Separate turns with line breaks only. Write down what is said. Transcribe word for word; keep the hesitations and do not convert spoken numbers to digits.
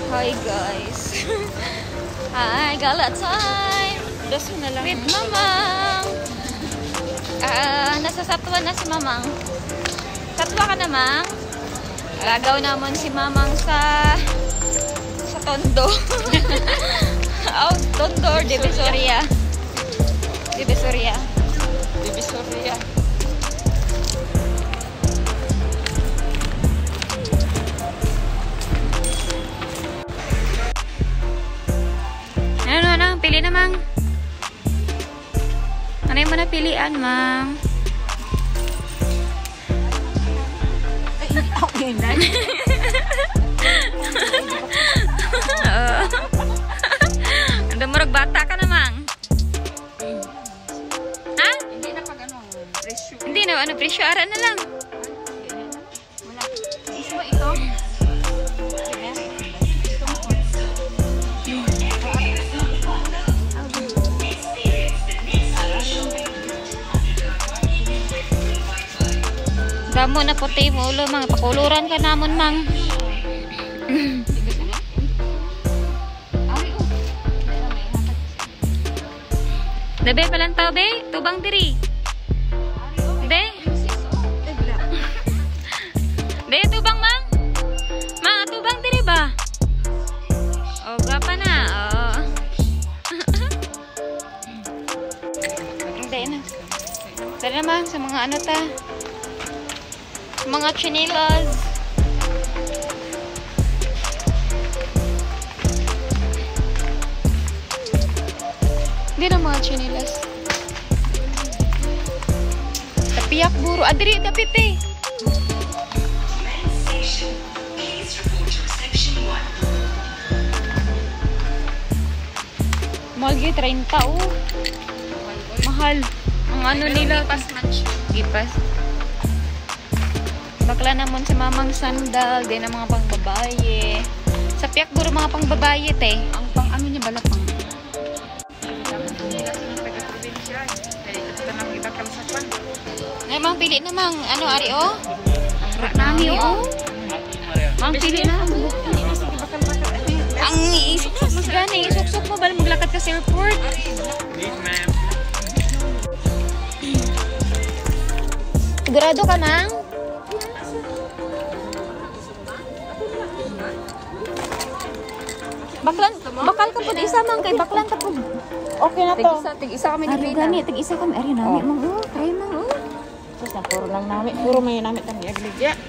Hi guys. Hi, gala time. Dos na lang. With Mamang. Ah, nasa Satwa na si Mamang. Satwa ka na, Mang? Lagaw naman si Mamang sa sa Tondo. Oh, Tondo or Divisoria. Divisoria. Divisoria. Ano, ano? Pili na, Mang. Ano yung mga pilian, Mang?
Ay, okay na.
Ang damurag bata ka na, Mang. Ha?
Hindi na pag ano, presyo.
Hindi na, ano, presyo. Ara na lang.
Wala. Isma ito.
Damo na puti mo ulo, Mang. Pakuluran ka namon, Mang. Dabe palang tao, be? Tubang diri. Be? Be, tubang, Mang? Mang, tubang diri ba? O, gapa na. O. Hindi na. Tara na, Mang, sa mga ano ta. Mga chinilas. Hindi na mga chinilas. Tapiyak buro. Adri, dapit eh. Mahal gaya, thirty oh. Mahal. Ang ano nila.
Gipas man siya.
Gipas. Bakla naman si Mamang sandal, din ang mga pangbabaye. Sa piyak buro mga pangbabaye, te.
Ang pang ano niya bala pang.
Ay, Mang, pili na, Mang. Ano, ari, oh? Nami, oh? Mang, pili na. Ang isuk-suk mo gani. Isuk-suk mo, bala maglakad ka sa airport.
Please, ma'am.
Sigurado ka, Mang? Baklan, bakal ka po isa, Mang. Kay baklan ka po.
Okay na to. Tig-isa, tig-isa kami
Ano
dito.
gani, tig-isa kami. Ari, nami, Mang. Oh, try, Mang. Oh.
Sus, na puro lang namin. Puro may namin tani agligya.